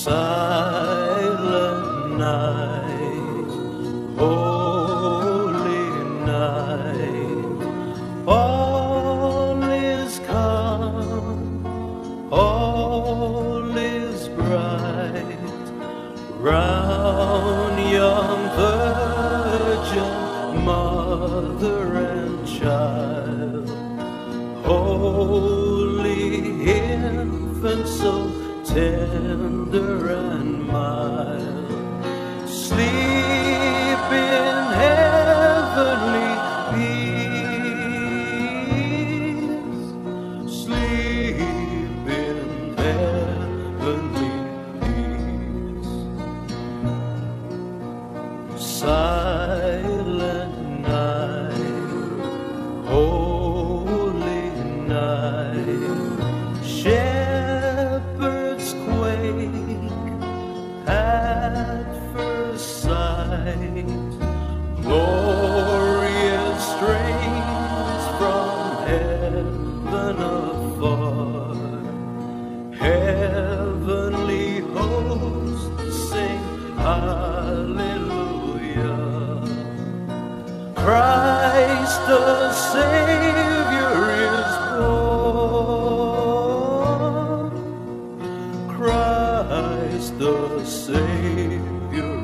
Silent night, holy night, all is calm, all is bright, round young virgin, mother and child, holy infant, so tender and mild, sleep in heavenly peace, sleep in heavenly peace. Silent night, holy night, shepherds quake at first sight, glorious strains from heaven afar, heavenly hosts sing hallelujah, Christ the Savior is born, Christ the Savior